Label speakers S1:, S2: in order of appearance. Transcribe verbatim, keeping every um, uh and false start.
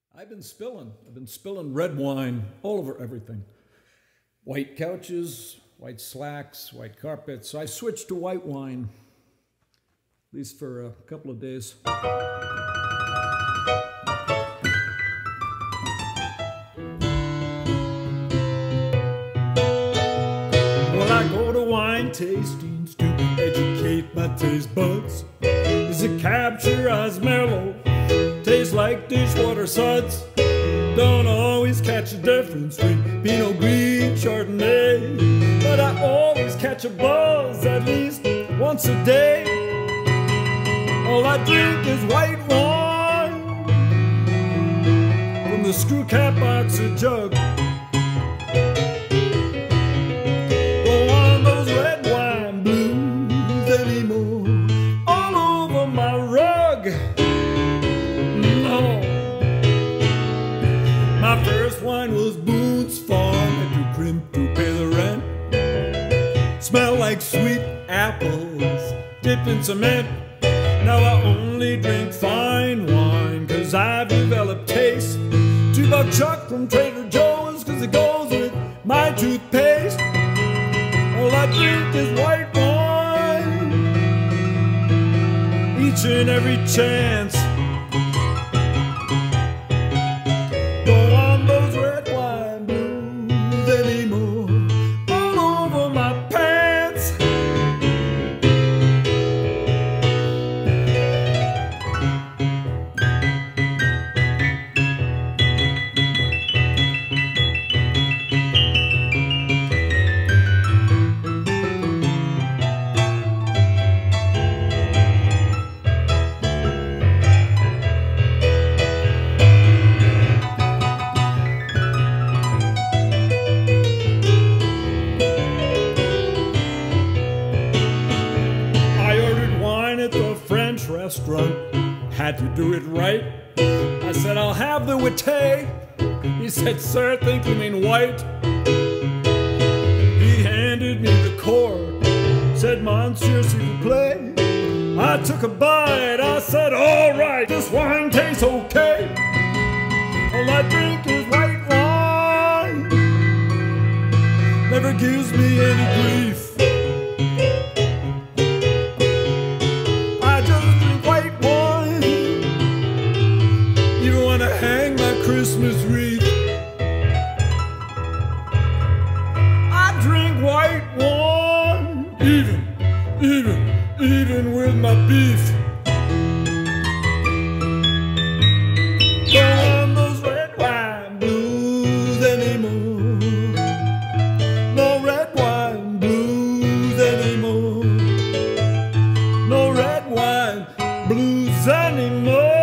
S1: I've been spilling. I've been spilling red wine all over everything. White couches, white slacks, white carpets. So I switched to white wine, at least for a couple of days. Well, I go to wine tastings to educate my taste buds. Is it cab, shiraz, merlot? Tastes like dishwater suds. Don't always catch the difference between pino, gris, chardnay, but I always catch a buzz at least once a day. All I drink is white wine from the screw cap boxer jug. Don't want those red wine blues anymore all over my rug. No. My first wine was Boone's farm. Had to crimp to pay the rent. Smell like sweet apples dipped in cement. Now I only drink fine wine cause I've developed taste. Two buck chuck from Trader Joe's cause it goes with my toothpaste. All I drink is white wine each and every chance. Don't want those red wine blues anymore all over my pants. At the French restaurant, had to do it right. I said, I'll have the wittay. He said, sir, think you mean white? He handed me the cork, said, monsieur, s'il vous plaît. I took a bite, I said, all right, this wine tastes okay. All I drink is white wine, never gives me any grief. Hang my Christmas wreath. I drink white wine, even, even, even with my beef. Don't want those red wine blues anymore. No red wine blues anymore. No red wine blues anymore.